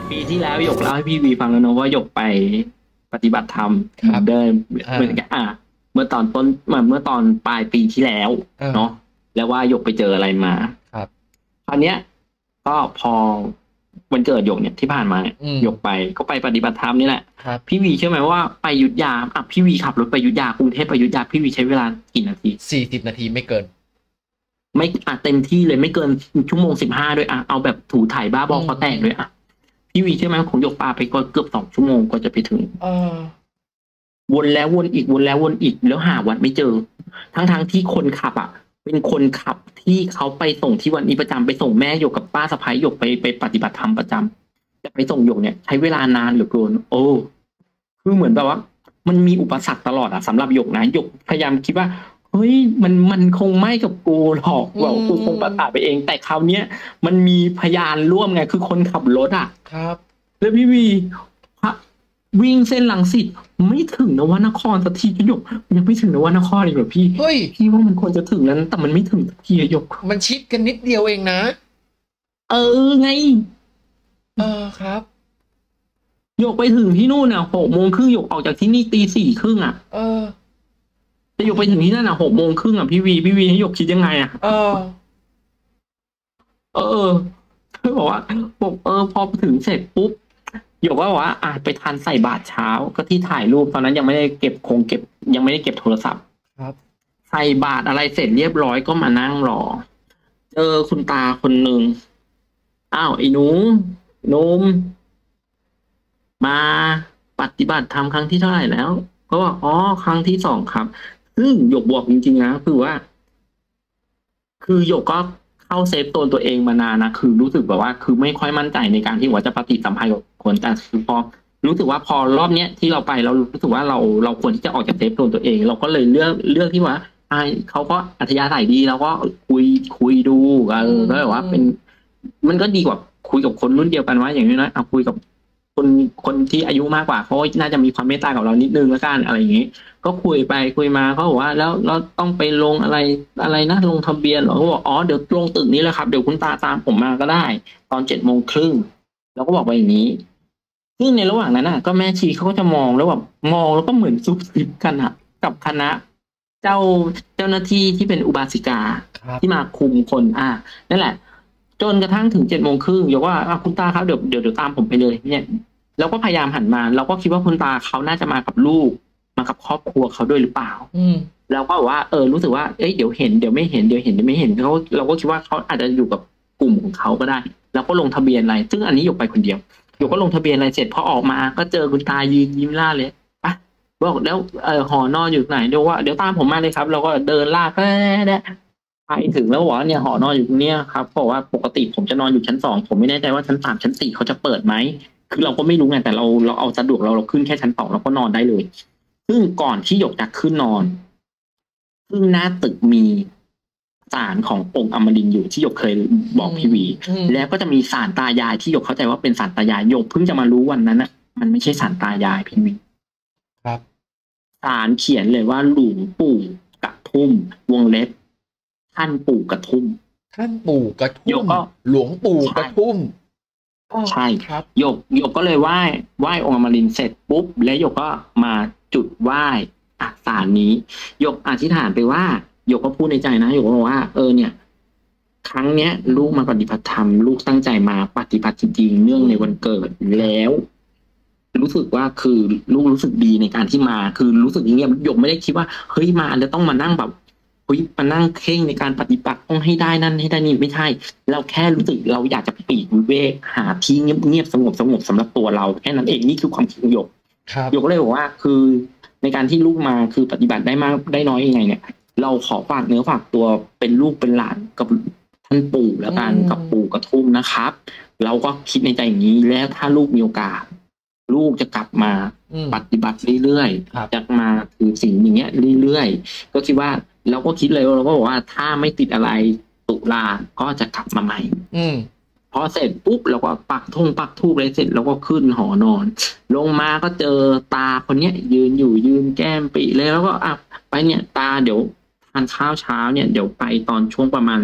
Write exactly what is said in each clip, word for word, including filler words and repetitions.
ปีที่แล้วหยกเล่าให้พี่วีฟังแล้วเนอะว่าหยกไปปฏิบัติธรรมเดินเหมือนกันอ่ะเมื่อตอนต้นเมื่อตอนปลายปีที่แล้วเนาะแล้วว่าหยกไปเจออะไรมาครับคราวเนี้ยก็พอวันเกิดหยกเนี่ยที่ผ่านมาเนี่ยหยกไปก็ไปปฏิบัติธรรมนี่แหละพี่วีเชื่อไหมว่าไปอยุธยาอ่ะพี่วีขับรถไปอยุธยากรุงเทพไปอยุธยาพี่วีใช้เวลากี่นาทีสี่สิบนาทีไม่เกินไม่อ่ะเต็มที่เลยไม่เกินชั่วโมงสิบห้าด้วยอ่ะเอาแบบถูถ่ายบ้าบอคอแตกด้วยอ่ะพี่วีใช่ไหมของหยกปาไปก็เกือบสองชั่วโมงกว่าจะไปถึงเออวนแล้ววนอีกวนแล้ววนอีกแล้วหาวัดไม่เจอทั้งทั้งที่คนขับอ่ะเป็นคนขับที่เขาไปส่งที่วันนี้ประจำไปส่งแม่หยกกับป้าสะพ้ายหยกไปไปปฏิบัติธรรมประจำแต่ไปส่งหยกเนี่ยใช้เวลานานเหลือเกินโอ้คือเหมือนแบบว่ามันมีอุปสรรคตลอดอ่ะสำหรับหยกนะหยกพยายามคิดว่าเฮ้ยมันมันคงไม่กับกูหรอกว่ากูคงประสาทไปเองแต่คราวเนี้ยมันมีพยานร่วมไงคือคนขับรถอ่ะครับแล้วพี่วีวิ่งเส้นลังสิตไม่ถึงนวนครสักทีหยกยังไม่ถึงนวนครเลยเหรอพี่เฮ้ยพี่ว่ามันควรจะถึงแล้วแต่มันไม่ถึงสักทีหยกมันชิดกันนิดเดียวเองนะเออไงเออครับหยกไปถึงที่นู่นอ่ะหกโมงครึ่งหยกออกจากที่นี่ตีสี่ครึ่งอ่ะเออแต่หยกไปถึงที่นั่นอ่ะหกโมงครึ่งอ่ะพี่วีพี่วีให้หยกคิดยังไงอ่ะเออเออเขาบอกว่าบอกเออพอถึงเสร็จปุ๊บหยกก็บอกว่าอ่ะไปทานใส่บาตรเช้าก็ที่ถ่ายรูปตอนนั้นยังไม่ได้เก็บคงเก็บยังไม่ได้เก็บโทรศัพท์ครับใส่บาตรอะไรเสร็จเรียบร้อยก็มานั่งรอเจอคุณตาคนหนึ่งอ้าวไอ้หนูนุ่มมาปฏิบัติธรรมครั้งที่เท่าไหร่แล้วก็บอกอ๋อครั้งที่สองครับซึ่งหยกบอกจริงๆนะคือว่า คือหยกก็เข้าเซฟโซนตัวเองมานานนะคือรู้สึกแบบว่าคือไม่ค่อยมั่นใจในการที่ว่าจะปฏิสัมพันธ์กับคนแต่คือพอรู้สึกว่าพอรอบเนี้ยที่เราไปเรารู้สึกว่าเราเราควรที่จะออกจากเซฟโซนตัวเองเราก็เลยเลือกเลือกที่ว่าไอเขาก็อัธยาศัยดีเราก็คุยคุยดูเออก็แบบว่าเป็นมันก็ดีกว่าคุยกับคนรุ่นเดียวกันว่าอย่างนี้นะเอาคุยกับคนคนที่อายุมากกว่าเขาน่าจะมีความเมตตากับเรานิดนึงแล้วกันอะไรอย่างนี้ก็คุยไปคุยมาเขาบอกว่าแล้วเราต้องไปลงอะไรอะไรนะลงทะเบียนเหรอเขาบอกอ๋อเดี๋ยวลงตึกนี้แหละครับเดี๋ยวคุณตาตามผมมาก็ได้ตอนเจ็ดโมงครึ่งเราก็บอกไปอย่างนี้ซึ่งในระหว่างนั้นน่ะก็แม่ชีเขาก็จะมองแล้วแบบมองแล้วก็เหมือนซุบซิบกันอ่ะกับคณะเจ้าเจ้าหน้าที่ที่เป็นอุบาสิกาที่มาคุมคนอ่านั่นแหละจนกระทั่งถึงเจ็ดโมงครึ่งยกว่าคุณตาครับเดี๋ยวเดี๋ยวเดี๋ยวตามผมไปเลยเนี่ยเราก็พยายามหันมาเราก็คิดว่าคุณตาเขาน่าจะมากับลูกมากับครอบครัวเขาด้วยหรือเปล่าเราก็บอกว่าเออรู้สึกว่าเอ้ยเดี๋ยวเห็นเดี๋ยวไม่เห็นเดี๋ยวเห็นเดี๋ยวไม่เห็นเขาเราก็คิดว่าเขาอาจจะอยู่กับกลุ่มของเขาก็ได้เราก็ลงทะเบียนอะไรซึ่งอันนี้ยกไปคนเดียว โยก็ลงทะเบียนอะไรเสร็จพอออกมาก็เจอคุณตายืนยิ้มล่าเลยปะบอกแล้วเออหอนอนอยู่ไหนเดี๋ยวว่าเดี๋ยวตามผมมาเลยครับเราก็เดินลากแด้ไปถึงแล้วบอกว่าเนี่ยหอนอนอยู่ตรงเนี้ยครับเพราะว่าปกติผมจะนอนอยู่ชั้นสองผมไม่แน่ใจว่าชั้นสามชั้นสี่เขาจะเปิดไหมคือเราก็ไม่รู้ไงแต่เราเราเอาสะดวกเราเราขึ้นแค่ชั้นสองเราก็นอนได้เลยซึ่งก่อนที่หยกจะขึ้นนอนซึ่งหน้าตึกมีศาลขององค์อมรินทร์อยู่ที่หยกเคยบอกพี่วีแล้วก็จะมีศาลตายายที่หยกเข้าใจว่าเป็นศาลตายายหยกเพิ่งจะมารู้วันนั้นนะมันไม่ใช่ศาลตายายพี่วีครับศาลเขียนเลยว่าหลวงปู่กระทุ่มวงเล็บท่านปู่กระทุ่มท่านปู่กระทุ่มหลวงปู่กระทุ่มใช่ครับหยกหยกก็เลยไหว้ไหว้องค์อมรินทร์เสร็จปุ๊บแล้วหยกก็มาจุดไหว้ศาลนี้หยกอธิษฐานไปว่าหยกก็พูดในใจนะหยกก็บอกว่าเออเนี่ยครั้งเนี้ยลูกมาปฏิบัติธรรมลูกตั้งใจมาปฏิบัติจริงๆเนื่องในวันเกิดแล้วรู้สึกว่าคือลูกรู้สึกดีในการที่มาคือรู้สึกอย่างเงี้ยหยกไม่ได้คิดว่าเฮ้ยมาแล้วต้องมานั่งแบบเฮ้ยมานั่งเข่งในการปฏิบัติต้องให้ได้นั่นให้ได้นี่ไม่ใช่เราแค่รู้สึกเราอยากจะปีกวิเวกหาที่เงียบๆสงบสงบสำหรับตัวเราแค่นั้นเองนี่คือความคิดของหยกหยกก็เลยบอกว่าคือในการที่ลูกมาคือปฏิบัติได้มากได้น้อยยังไงเนี่ยเราขอฝากเนื้อฝากตัวเป็นลูกเป็นหลานกับท่านปู่แล้วกันกับปู่กระทุ่มนะครับเราก็คิดในใจอย่างนี้แล้วถ้าลูกมีโอกาสลูกจะกลับมาปฏิบัติเรื่อยๆจะมาถือศีลอย่างเงี้ยเรื่อยๆก็คิดว่าเราก็คิดเลยเราก็บอกว่าถ้าไม่ติดอะไรตุลาก็จะกลับมาใหม่พอเสร็จปุ๊บเราก็ปักธงปักธูปอะไรเสร็จเราก็ขึ้นหอนอนลงมาก็เจอตาคนเนี้ยยืนอยู่ยืนแก้มปีเลยแล้วก็อ่ะไปเนี่ยตาเดี๋ยวทานข้าวเช้าเนี่ยเดี๋ยวไปตอนช่วงประมาณ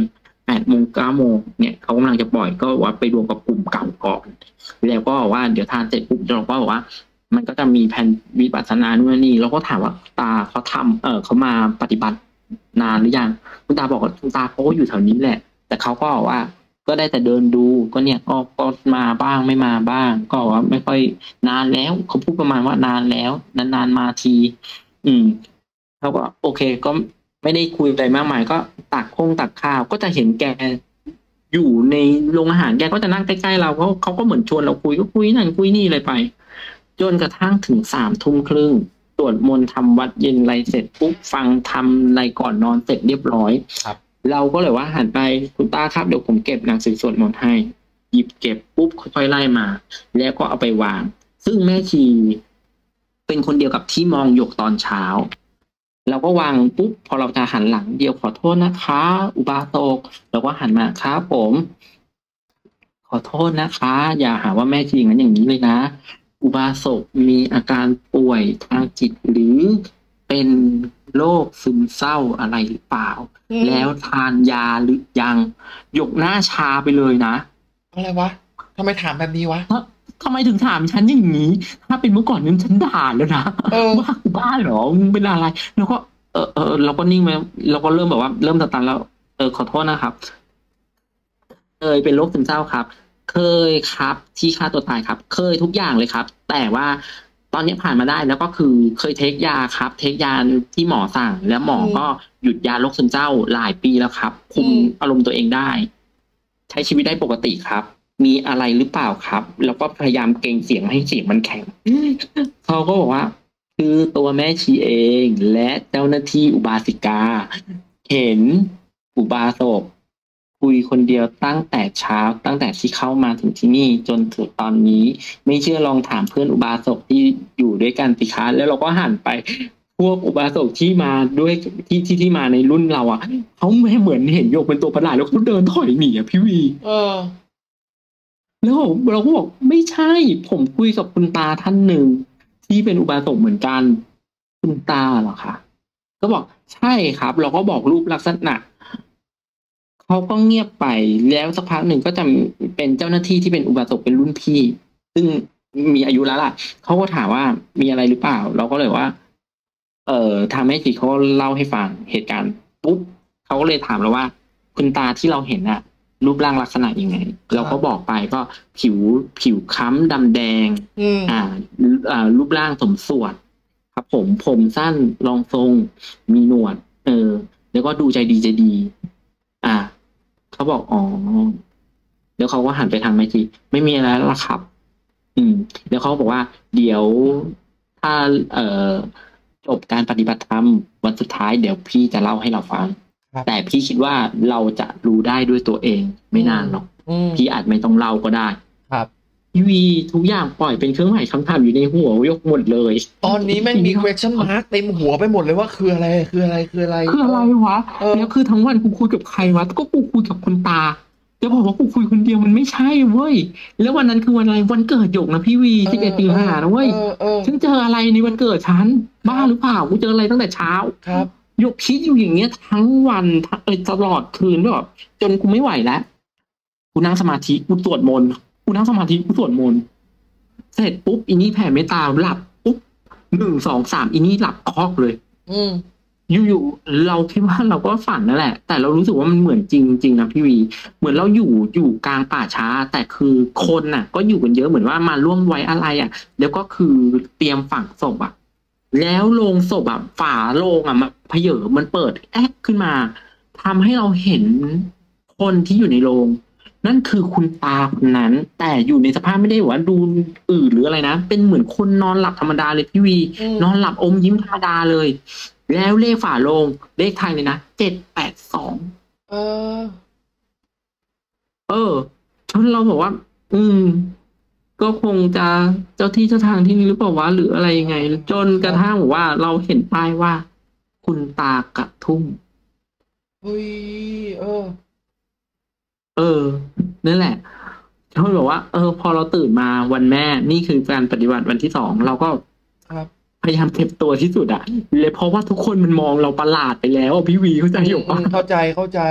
แปดโมงเก้าโมงเนี่ยเขากำลังจะปล่อยก็ว่าไปรวมกับกลุ่มเก่าก่อนแล้วก็ว่าเดี๋ยวทานเสร็จปุ๊บเราก็บอกว่า มันก็จะมีแผนวิปัสสนานู่นนี่เราก็ถามว่าตาเขาทำเออเขามาปฏิบัตินานหรือยังคุณตาบอกว่าคุณตาเขาก็อยู่แถวนี้แหละ แต่เขาก็บอกว่า ก็ได้แต่เดินดูก็เนี่ยก็ก็มาบ้างไม่มาบ้าง ก็ว่าไม่ค่อยนานแล้วเขาพูดประมาณว่านานแล้วนานๆมาที อืมเขาก็โอเคก็ไม่ได้คุยอะไรมากมายก็ตักคงตักข้าวก็จะเห็นแกอยู่ในโรงอาหารแกก็จะนั่งใกล้ๆเราเขาเขาก็เหมือนชวนเราคุยก็คุยนั่นคุยนี่อะไรไป จนกระทั่งถึงสามทุ่มครึ่งสวดมนต์ทำวัดเย็นอะไรเสร็จปุ๊บฟังทำอะไรก่อนนอนเสร็จเรียบร้อยครับเราก็เลยว่าหันไปคุณตาครับเดี๋ยวผมเก็บหนังสือสวดมนต์ให้ หยิบเก็บปุ๊บค่อยๆไล่มา แล้วก็เอาไปวาง ซึ่งแม่ชีเป็นคนเดียวกับที่มองหยกตอนเช้า เราก็วางปุ๊บพอเราจะหันหลังเดียวขอโทษนะคะ อุบาสกเราก็หันมาครับผม ขอโทษนะคะ อย่าหาว่าแม่ชีงั้นอย่างนี้เลยนะ อุบาสกมีอาการป่วยทางจิตหรือเป็นโรคซึมเศร้าอะไรหรือเปล่า แล้วทานยาหรือยังหยกหน้าชาไปเลยนะอะไรวะทำไมถามแบบนี้วะทำไมถึงถามฉันอย่างนี้ ถ้าเป็นเมื่อก่อนนั้นฉันด่าแล้วนะเออว่ากูบ้าเหรอมึงเป็นอะไร แล้วก็เออเออเราก็นิ่งไปเราก็เริ่มแบบว่า เริ่มสตันแล้วเออขอโทษนะครับเคยเป็นโรคซึมเศร้าครับ เคยครับที่ฆ่าตัวตายครับ เคยทุกอย่างเลยครับ แต่ว่าตอนนี้ผ่านมาได้แล้วก็คือเคยเทคยาครับ เทคยาที่หมอสั่ง แล้วหมอก็หยุดยาโรคซึมเศร้าหลายปีแล้วครับ คุมอารมณ์ตัวเองได้ ใช้ชีวิตได้ปกติครับ มีอะไรหรือเปล่าครับ แล้วก็พยายามเกรงเสียงให้เสียงมันแข็ง เขาก็บอกว่า คือตัวแม่ชีเองและเจ้าหน้าที่อุบาสิกา เห็นอุบาสกคุยคนเดียวตั้งแต่เช้าตั้งแต่ที่เข้ามาถึงที่นี่จนถึงตอนนี้ ไม่เชื่อลองถามเพื่อนอุบาสกที่อยู่ด้วยกันสิคะแล้วเราก็หันไป พวกอุบาสกที่มาด้วยที่ที่ที่มาในรุ่นเราอ่ะเขาไม่เหมือนเห็นโยกเป็นตัวประหลาดแล้วเขาเดินถอยหนีอ่ะพี่วีเออแล้วเราก็บอกไม่ใช่ ผมคุยกับคุณตาท่านหนึ่งที่เป็นอุบาสกเหมือนกัน คุณตาเหรอคะก็บอกใช่ครับ เราก็บอกรูปลักษณะเขาก็เงียบไปแล้วสักพักหนึ่งก็จะเป็นเจ้าหน้าที่ที่เป็นอุบาสกเป็นรุ่นพี่ ซึ่งมีอายุแล้วล่ะเขาก็ถามว่ามีอะไรหรือเปล่า เราก็เลยว่า เอ่อทำให้จีเขาเล่าให้ฟังเหตุการณ์ปุ๊บเขาก็เลยถามเราว่า คุณตาที่เราเห็นอะรูปร่างลักษณะยังไง เราก็บอกไปก็ผิวผิวค้ำดำแดงอืมอ่าอ่ารูปร่างสมส่วน ครับผมผมสั้นรองทรง มีหนวด เออ แล้วก็ดูใจดีใจดี อ่าเขาบอกอ๋อแล้วเขาก็หันไปทางไมจีไม่มีอะไรแล้วล่ะครับ อืมแล้วเขาบอกว่า เดี๋ยวถ้าเอ่อจบการปฏิบัติธรรมวันสุดท้ายเดี๋ยวพี่จะเล่าให้เราฟังครับแต่พี่คิดว่าเราจะรู้ได้ด้วยตัวเองไม่นานหรอกอืมพี่อาจไม่ต้องเล่าก็ได้ครับพี่วีทุกอย่างปล่อยเป็นเครื่องหมายคำถามอยู่ในหัวยกหมดเลยตอนนี้แม่งมี question mark เต็มหัวไปหมดเลยว่าคืออะไรคืออะไรคืออะไรคืออะไรวะเออแล้วคือทั้งวันกูคุยกับใครวะก็กูคุยกับคุณตาจะบอกว่ากูคุยคนเดียวมันไม่ใช่เว้ยแล้ววันนั้นคือวันอะไรวันเกิดหยกนะพี่วีที่แกตีห้านะเว้ยเออเออฉันเจออะไรในวันเกิดฉันบ้าหรือเปล่ากูเจออะไรตั้งแต่เช้าครับหยกคิดอยู่อย่างเงี้ยทั้งวันทั้งเออตลอดคืนแบบจนกูไม่ไหวแล้วกูนั่งสมาธิกูสวดมนต์กูนั่งสมาธิกูสวดมนต์เสร็จปุ๊บอีนี่แผ่เมตตาหลับปุ๊บหนึ่งสองสามอีนี่หลับคอกเลยอืมอยู่ๆเราคิดว่าเราก็ฝันนั่นแหละ แต่เรารู้สึกว่ามันเหมือนจริงจริงนะพี่วี เหมือนเราอยู่อยู่กลางป่าช้า แต่คือคนน่ะ ก็อยู่กันเยอะเหมือนว่ามาร่วมไว้อะไรอ่ะ แล้วก็คือเตรียมฝังศพอ่ะ แล้วโลงศพอ่ะฝาโลงอ่ะมันเผยมันเปิดแอกขึ้นมาทำให้เราเห็นคนที่อยู่ในโรงนั่นคือคุณตาคนนั้น แต่อยู่ในสภาพไม่ได้ว่าดูอืดหรืออะไรนะเป็นเหมือนคนนอนหลับธรรมดาเลยพี่วีอืมนอนหลับอมยิ้มธรรมดาเลย แล้วเลขฝาโลงเลขไทยเลยนะเจ็ดแปดสองเออเออจนเราบอกว่า อืม ก็คงจะเจ้าที่เจ้าทางที่นี่หรือเปล่าวะหรืออะไรยังไง จนกระทั่งบอกว่าเราเห็นป้ายว่า คุณตากระทุ่มเฮ้ยเออเออ นั่นแหละเขาบอกว่า เออ พอเราตื่นมาวันแม่ นี่คือการปฏิบัติวันที่สองเราก็ครับพยายามเก็บตัวที่สุดอะเลยเพราะว่าทุกคนมันมองเราประหลาดไปแล้วอะพี่วีเข้าใจอยู่อืปะมเข้าใจเข้าใจ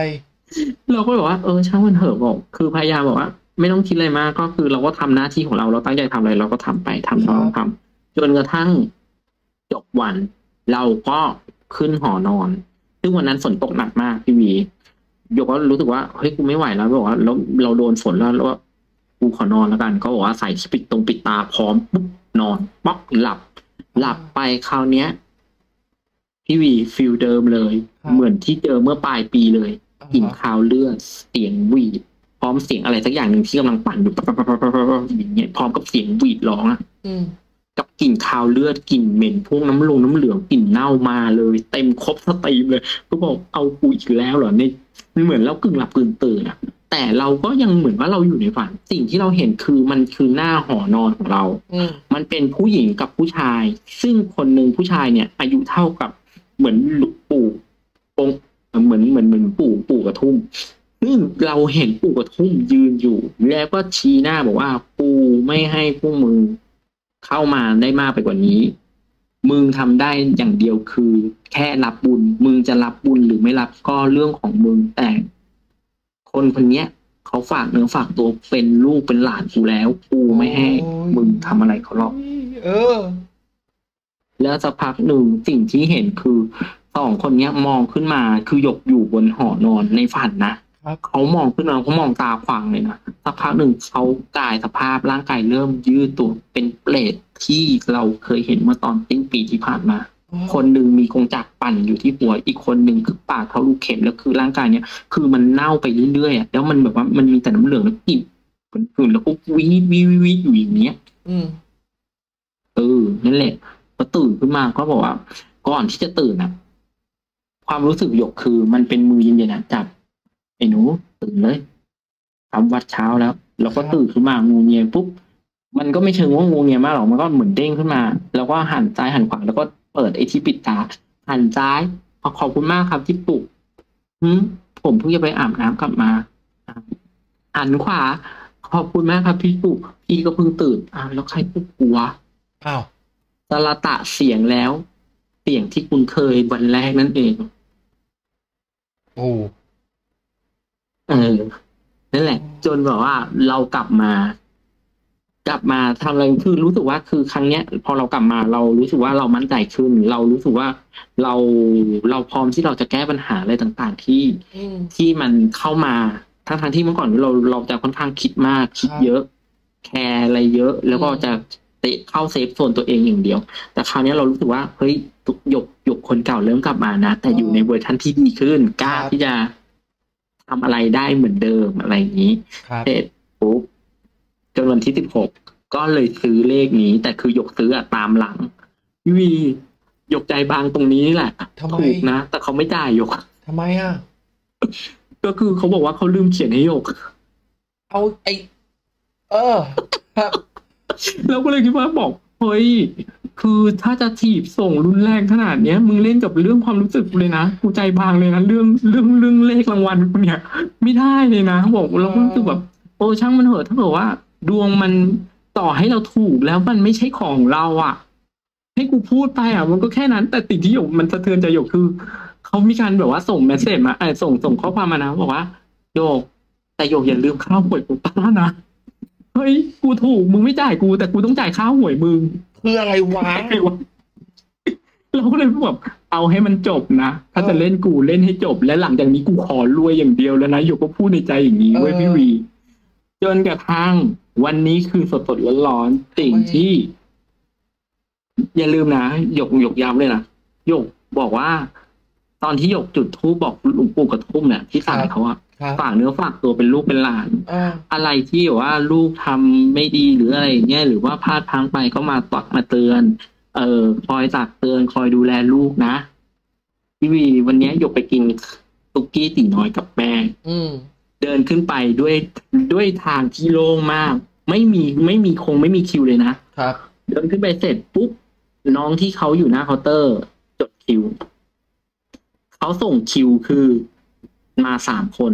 เราก็บอกว่าเออช่างมันเถอะบอกคือพยายามบอกว่าไม่ต้องคิดอะไรมากก็คือเราก็ทำหน้าที่ของเราเราตั้งใจทำอะไรเราก็ทำไปทำครับทำทำจนกระทั่งจบวันเราก็ขึ้นหอนอนซึ่งวันนั้นฝนตกหนักมากพี่วีโยก็รู้สึกว่าเฮ้ยกูไม่ไหวแล้วบอกว่าเราเราโดนฝนแล้วแล้วว่ากูขอนอนแล้วกันก็บอกว่าใส่ปิดตรงปิดตาพร้อมปุ๊บนอนป๊อกหลับหลับไปคราวเนี้ยพี่วีฟิลเดิมเลยเหมือนที่เจอเมื่อปลายปีเลยกลิ่นคาวเลือดเสียงหวีดพร้อมเสียงอะไรสักอย่างหนึ่งที่กำลังปั่นอยู่ปั๊บปั๊บปั๊บปั๊บปั๊บอย่างเงี้ยพร้อมกับเสียงหวีดร้องอะกับกลิ่นคาวเลือดกลิ่นเหม็นพวกน้ำลงน้ำเหลืองกลิ่นเน่ามาเลยเต็มครบสตรีมเลยก็บอกเอากูอีกแล้วเหรอเนี่ยเหมือนเรากึ่งหลับกึ่งตื่นอะแต่เราก็ยังเหมือนว่าเราอยู่ในฝันสิ่งที่เราเห็นคือมันคือหน้าหอนอนของเรามันเป็นผู้หญิงกับผู้ชาย ซึ่งคนหนึ่งผู้ชายเนี่ย อายุเท่ากับเหมือนปู่องค์เหมือนเหมือนเหมือนปู่ปู่กระทุ่มซึ่งเราเห็นปู่กระทุ่มยืนอยู่ แล้วก็ชี้หน้าบอกว่าปู่ไม่ให้พวกมึงเข้ามาได้มากไปกว่านี้ มึงทำได้อย่างเดียวคือแค่รับบุญ มึงจะรับบุญหรือไม่รับก็เรื่องของมึงแต่คนคนเนี้ยเขาฝากเนื้อฝากตัวเป็นลูกเป็นหลานกูแล้วกูไม่ให้มึงทำอะไรเขาหรอกเออแล้วสักพักหนึ่งสิ่งที่เห็นคือสองคนเนี้ยมองขึ้นมาคือหยกอยู่บนหอนอนในฝันนะเขามองขึ้นมาเขามองตาขวางเลยนะสักพักหนึ่งเขากายสภาพร่างกายเริ่มยืดตัวเป็นเปรตที่เราเคยเห็นเมื่อตอนต้นปีที่ผ่านมา คนหนึ่งมีกงจักรปั่นอยู่ที่หัวอีกคนหนึ่งคือปากเขาลูกเข็มแล้วคือร่างกายเนี้ยคือมันเน่าไปเรื่อยๆอ่ะแล้วมันแบบว่ามันมีแต่น้ำเหลืองแล้วกลิ่นฝุ่นแล้วก็วีดวีดวีดอยู่อย่างเงี้ยอืมเออนั่นแหละพอตื่นขึ้นมาก็บอกว่า ก่อนที่จะตื่นอ่ะ ความรู้สึกหยกคือมันเป็นมือเย็นๆนะจับไอ้หนูตื่นเลยทำวัดเช้าแล้วแล้วก็ตื่นขึ้นมางูเงียปุ๊บมันก็ไม่เชิงว่างูเงียมากหรอกมันก็เหมือนเด้งขึ้นมา แล้วก็หันซ้ายหันขวาแล้วก็เปิดไอ้ที่ปิดตาหันซ้ายขอบคุณมากครับที่ปลุกหืมผมเพิ่งจะไปอาบน้ำกลับมาหันขวาขอบคุณมากครับพี่ปลุกพี่ก็เพิ่งตื่นอ่าแล้วใครปลุกกูวะอ้าวสลตะเสียงแล้ว เสียงที่คุณเคยวันแรกนั่นเองโอ้เออนั่นแหละ จนแบบว่าเรากลับมา กลับมาทำอะไรคือรู้สึกว่าคือครั้งเนี้ย พอเรากลับมาเรารู้สึกว่าเรามั่นใจขึ้น เรารู้สึกว่าเราเราพร้อมที่เราจะแก้ปัญหาอะไรต่างๆที่ที่มันเข้ามาทั้งทางที่เมื่อก่อนเราเราจะค่อนข้างคิดมากคิดเยอะ แคร์อะไรเยอะ แล้วก็จะเตะเข้าเซฟโซนตัวเองอย่างเดียว แต่คราวนี้เรารู้สึกว่าเฮ้ยหยกหยกคนเก่าเริ่มกลับมานะแต่อยู่ในเวอร์ชันที่ดีขึ้นกล้าที่จะทำอะไรได้เหมือนเดิมอะไรอย่างนี้เสร็จปุ๊บจนวันที่สิบหกก็เลยซื้อเลขนี้ แต่คือหยกซื้ออะตามหลังวีหยกใจบางตรงนี้นี่แหละถูกนะแต่เขาไม่จ่ายหยกทำไมอ่ะก็คือเขาบอกว่าเขาลืมเขียนให้หยกเอาไอเออครับแล้วก็เลยคิดว่าบอกเฮ้ยคือถ้าจะถีบส่งรุนแรงขนาดเนี้ยมึงเล่นกับเรื่องความรู้สึกเลยนะกูใจบางเลยนะเรื่องเรื่องเรื่องเลขรางวัลกูเนี่ยไม่ได้เลยนะบอกเราก็รู้สึกแบบโอ้ช่างมันเถอะถ้าเกิดว่าดวงมันต่อให้เราถูกแล้วมันไม่ใช่ของเราอ่ะให้กูพูดไปอ่ะมันก็แค่นั้นแต่สิ่งที่หยกมันสะเทือนใจหยกคือเขามีการแบบว่าส่งเมสเซจมาเออส่งส่งข้อความมานะบอกว่าโยกแต่โยกอย่าลืมข้าวหวยกูป้านะเฮ้ยกูถูกมึงไม่จ่ายกูแต่กูต้องจ่ายค่าหวยมึงคืออะไรวะเราก็เลยแบบเอาให้มันจบนะถ้าจะเล่นกูเล่นให้จบและหลังจากนี้กูขอรวยอย่างเดียวแล้วนะหยกก็พูดในใจอย่างนี้เว้ยพี่วีจนกระทั่งวันนี้คือสดสดร้อนๆสิ่งที่อย่าลืมนะหยกหยกย้ำเลยนะหยกบอกว่า ตอนที่หยกจุดธูปบอกหลวงปู่กระทุ่มเนี่ยที่สั่งเขาอะฝากเนื้อฝากตัวเป็นลูกเป็นหลานอะไรที่ว่าลูกทำไม่ดีหรืออะไรเงี้ยหรือว่าพลาดพลั้งไปก็มาตักมาเตือน เออคอยตักเตือนคอยดูแลลูกนะพี่วีวันนี้หยกไปกินตุกกี้ตีน้อยกับแม่เดินขึ้นไปด้วยด้วยทางที่โล่งมาก ไม่มีไม่มีคงไม่มีคิวเลยนะครับเดินขึ้นไปเสร็จปุ๊บน้องที่เขาอยู่หน้าเคาน์เตอร์ จดคิวเขาส่งคิวคือมาสามคน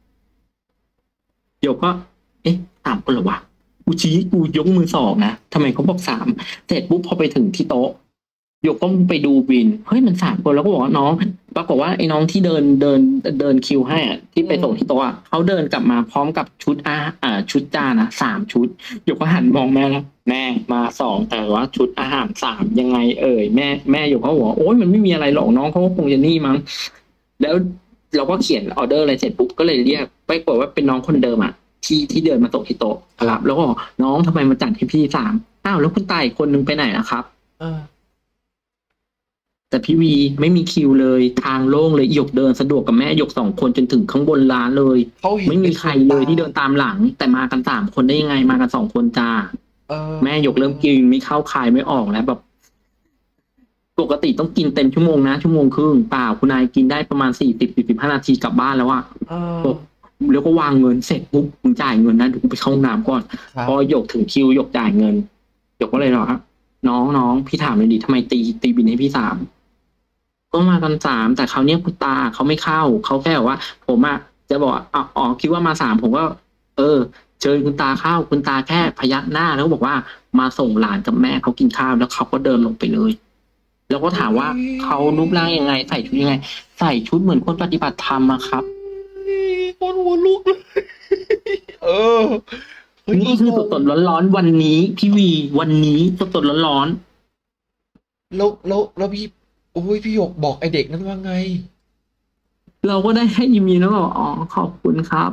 เดี๋ยวก็ เอ๊ะสามคนเหรอวะกูชี้กูยกมือสองนะทำไมเขาบอกสามเสร็จปุ๊บพอไปถึงที่โต๊ะหยกก็ไปดูบินเฮ้ยมันสามคนแล้วก็บอกว่าน้องปรากฏว่าไอ้น้องที่เดินเดินเดินคิวให้อ่ะที่ไปส่งที่โต๊ะอะเขาเดินกลับมาพร้อมกับชุดอาอ่าชุดจานอ่ะสามชุดหยกก็หันมองแม่แล้วแม่มาสองแต่ว่าชุดอาหารสามยังไงเอ่ยแม่แม่หยกเขาบอกว่าโอ๊ยมันไม่มีอะไรหรอกน้องเขาก็คงจะนี่มั้งแล้วเราก็เขียนออเดอร์อะไรเสร็จปุ๊บก็เลยเรียกไปกดว่าเป็นน้องคนเดิมอ่ะที่ที่เดินมาส่งที่โต๊ะครับแล้วก็บอกน้องทำไมมาจัดให้พี่สามอ้าวแล้วคุณตายอีกคนนึงไปไหนล่ะครับเออแต่พี่วีไม่มีคิวเลยทางโล่งเลยหยกเดินสะดวกกับแม่หยกสองคนจนถึงข้างบนร้านเลยเขาเห็นไม่มีใครเลยที่เดินตามหลัง แต่มากันสามคนได้ยังไงมากันสองคนจ้าเออแม่หยกเริ่มกินไม่เข้าคายไม่ออกแล้วแบบปกติต้องกินเต็มชั่วโมงนะชั่วโมงครึ่งเปล่าคุณนายกินได้ประมาณสี่สิบสี่สิบห้านาทีกลับบ้านแล้วอะเออแล้วก็วางเงินเสร็จปุ๊บมึงจ่ายเงินนะเดี๋ยวกูไปเข้าห้องน้ำก่อนครับพอหยกถึงคิวหยกจ่ายเงินหยกก็เลยบอกครับน้องน้องพี่ถามเลยดิทำไมตีตีบินให้พี่สามก็มากันสามแต่เขาวเนี้ยคุณตาเขาไม่เข้าเขาแค่บอกว่า ผมอะจะบอกว่าอ๋ออ๋อคิดว่ามาสามผมก็เออ เชิญคุณตาเข้าคุณตาแค่พยักหน้าแล้วก็บอกว่ามาส่งหลานกับแม่เขากินข้าวแล้วเขาก็เดินลงไปเลย แล้วก็ถามว่าเขารูปร่างยังไง ใส่ชุดยังไง ใส่ชุดเหมือนคนปฏิบัติธรรมอะครับคนหัวลุกเลยเออเฮ้ยนี่คือสดๆร้อนๆวันนี้พี่วีวันนี้สดๆร้อนแล้วแล้วแล้วพี่โอ้ยพี่หยกบอกไอเด็กนั้นว่าไงๆเราก็ได้ให้ยิมยีแล้วบอกอ๋อขอบคุณครับ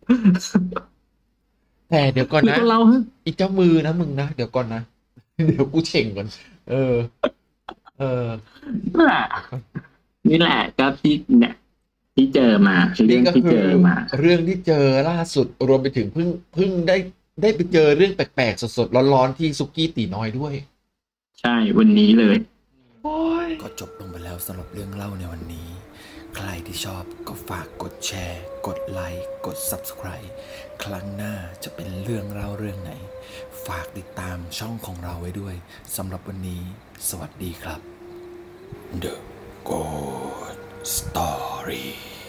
แต่เดี๋ยวก่อนแล้วนะก็เล่าอีกเจ้ามือนะมึงนะเดี๋ยวก่อนนะ เดี๋ยวกูเฉ่งก่อนเออ เออนี่แหละนี่แหละก็ที่เนี่ย ที่เจอมาคือเรื่นี่องก็ที่คืเจออมาเรื่องที่เจอล่าสุดรวมไปถึงเพิ่งเพิ่งได้ได้ไปเจอเรื่องแปลกๆสดๆร้อนๆที่ซุกี้ตีน้อยด้วยใช่วันนี้เลยโอ้ยก็จบลงไปแล้วสำหรับเรื่องเล่าในวันนี้ ใครที่ชอบก็ฝากกดแชร์ กดไลค์ กด Subscribe ครั้งหน้าจะเป็นเรื่องเล่าเรื่องไหน ฝากติดตามช่องของเราไว้ด้วยสำหรับวันนี้สวัสดีครับ The Ghost Story